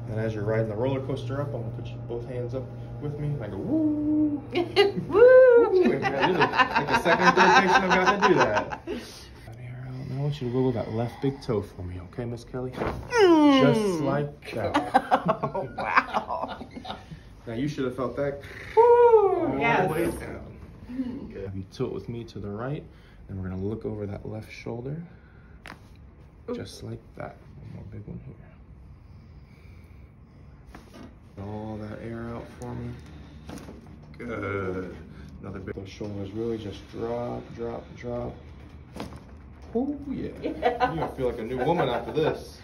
And as you're riding the roller coaster up, I'm gonna put both hands up with me, and I go woo. Woo! This is like the second or third patient I've got to do that. I want you to wiggle that left big toe for me, okay, Miss Kelly? Just like that. Oh, wow. Now you should have felt that Woo! all Yes. the way down. Good. Have you tilt with me to the right, and we're gonna look over that left shoulder, just like that. One more big one here. All that air out for me. Good. Another big. Those shoulders really just drop, drop, drop. Oh yeah. You're gonna feel like a new woman after this.